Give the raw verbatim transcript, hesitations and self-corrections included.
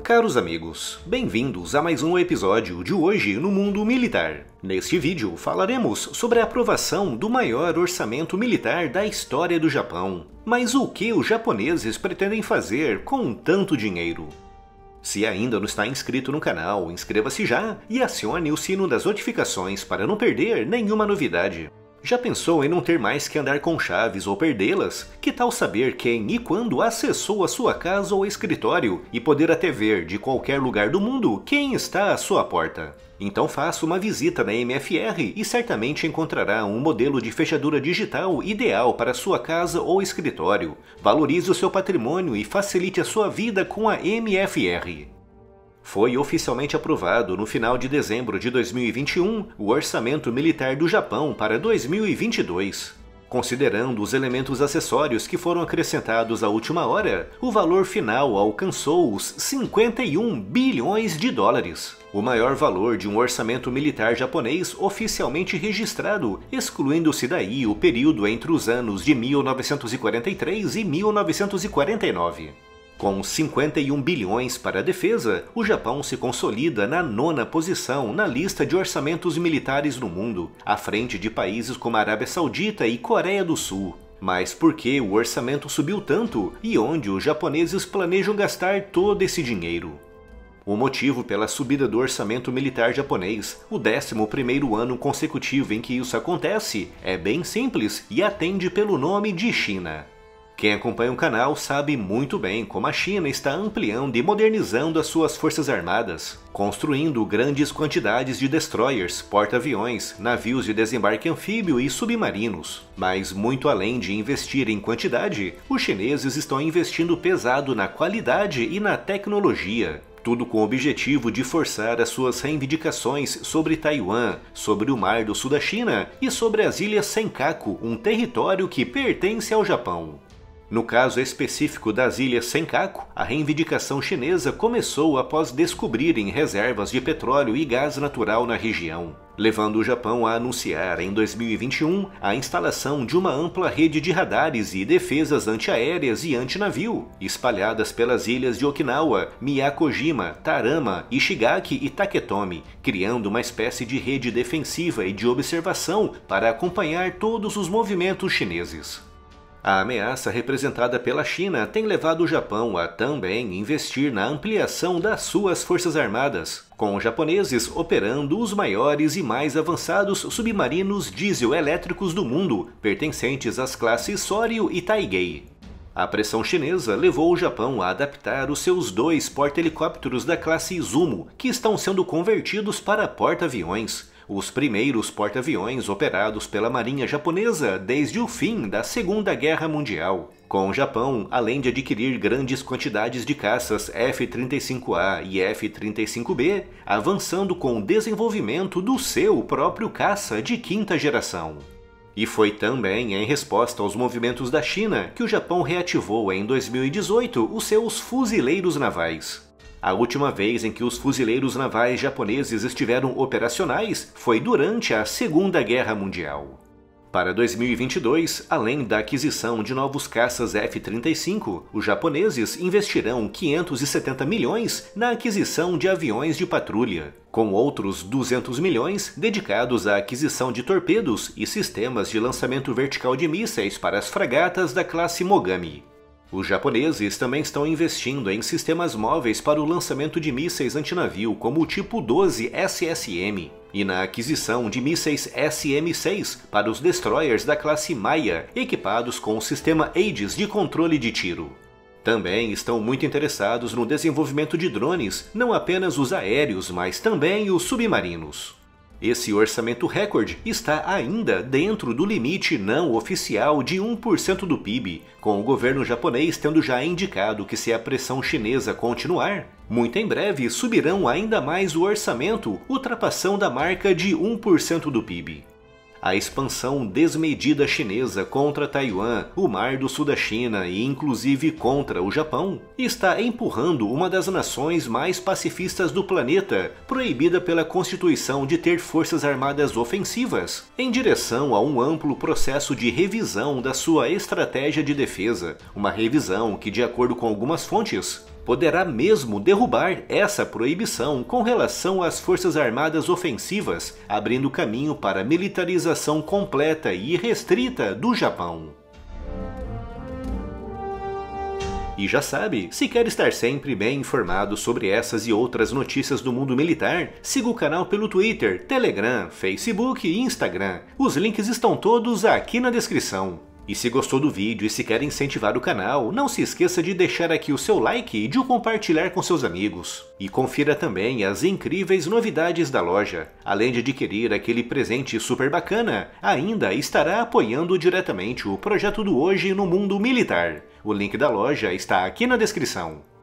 Caros amigos, bem-vindos a mais um episódio de Hoje no Mundo Militar. Neste vídeo falaremos sobre a aprovação do maior orçamento militar da história do Japão. Mas o que os japoneses pretendem fazer com tanto dinheiro? Se ainda não está inscrito no canal, inscreva-se já e acione o sino das notificações para não perder nenhuma novidade. Já pensou em não ter mais que andar com chaves ou perdê-las? Que tal saber quem e quando acessou a sua casa ou escritório e poder até ver de qualquer lugar do mundo quem está à sua porta? Então faça uma visita na M F R e certamente encontrará um modelo de fechadura digital ideal para sua casa ou escritório. Valorize o seu patrimônio e facilite a sua vida com a M F R. Foi oficialmente aprovado no final de dezembro de dois mil e vinte e um o Orçamento Militar do Japão para dois mil e vinte e dois. Considerando os elementos acessórios que foram acrescentados à última hora, o valor final alcançou os cinquenta e um bilhões de dólares, o maior valor de um orçamento militar japonês oficialmente registrado, excluindo-se daí o período entre os anos de mil novecentos e quarenta e três e mil novecentos e quarenta e nove. Com cinquenta e um bilhões para a defesa, o Japão se consolida na nona posição na lista de orçamentos militares no mundo, à frente de países como a Arábia Saudita e Coreia do Sul. Mas por que o orçamento subiu tanto e onde os japoneses planejam gastar todo esse dinheiro? O motivo pela subida do orçamento militar japonês, o décimo primeiro ano consecutivo em que isso acontece, é bem simples e atende pelo nome de China. Quem acompanha o canal sabe muito bem como a China está ampliando e modernizando as suas forças armadas, construindo grandes quantidades de destroyers, porta-aviões, navios de desembarque anfíbio e submarinos. Mas muito além de investir em quantidade, os chineses estão investindo pesado na qualidade e na tecnologia. Tudo com o objetivo de forçar as suas reivindicações sobre Taiwan, sobre o Mar do Sul da China e sobre as Ilhas Senkaku, um território que pertence ao Japão. No caso específico das Ilhas Senkaku, a reivindicação chinesa começou após descobrirem reservas de petróleo e gás natural na região, levando o Japão a anunciar em dois mil e vinte e um a instalação de uma ampla rede de radares e defesas antiaéreas e antinavio, espalhadas pelas ilhas de Okinawa, Miyakojima, Tarama, Ishigaki e Taketomi, criando uma espécie de rede defensiva e de observação para acompanhar todos os movimentos chineses. A ameaça representada pela China tem levado o Japão a também investir na ampliação das suas forças armadas, com os japoneses operando os maiores e mais avançados submarinos diesel-elétricos do mundo, pertencentes às classes Soryu e Taigei. A pressão chinesa levou o Japão a adaptar os seus dois porta-helicópteros da classe Izumo, que estão sendo convertidos para porta-aviões, os primeiros porta-aviões operados pela Marinha Japonesa desde o fim da Segunda Guerra Mundial. Com o Japão, além de adquirir grandes quantidades de caças F trinta e cinco A e F trinta e cinco B, avançando com o desenvolvimento do seu próprio caça de quinta geração. E foi também em resposta aos movimentos da China que o Japão reativou em dois mil e dezoito os seus fuzileiros navais. A última vez em que os fuzileiros navais japoneses estiveram operacionais foi durante a Segunda Guerra Mundial. Para dois mil e vinte e dois, além da aquisição de novos caças F trinta e cinco, os japoneses investirão quinhentos e setenta milhões na aquisição de aviões de patrulha, com outros duzentos milhões dedicados à aquisição de torpedos e sistemas de lançamento vertical de mísseis para as fragatas da classe Mogami. Os japoneses também estão investindo em sistemas móveis para o lançamento de mísseis antinavio como o tipo doze S S M e na aquisição de mísseis S M seis para os destroyers da classe Maya, equipados com o sistema Aegis de controle de tiro. Também estão muito interessados no desenvolvimento de drones, não apenas os aéreos, mas também os submarinos. Esse orçamento recorde está ainda dentro do limite não oficial de um por cento do P I B, com o governo japonês tendo já indicado que se a pressão chinesa continuar, muito em breve subirão ainda mais o orçamento, ultrapassando a marca de um por cento do P I B. A expansão desmedida chinesa contra Taiwan, o Mar do Sul da China e inclusive contra o Japão, está empurrando uma das nações mais pacifistas do planeta, proibida pela Constituição de ter forças armadas ofensivas, em direção a um amplo processo de revisão da sua estratégia de defesa, uma revisão que, de acordo com algumas fontes, poderá mesmo derrubar essa proibição com relação às forças armadas ofensivas, abrindo caminho para a militarização completa e restrita do Japão. E já sabe, se quer estar sempre bem informado sobre essas e outras notícias do mundo militar, siga o canal pelo Twitter, Telegram, Facebook e Instagram. Os links estão todos aqui na descrição. E se gostou do vídeo e se quer incentivar o canal, não se esqueça de deixar aqui o seu like e de o compartilhar com seus amigos. E confira também as incríveis novidades da loja. Além de adquirir aquele presente super bacana, ainda estará apoiando diretamente o projeto do Hoje no Mundo Militar. O link da loja está aqui na descrição.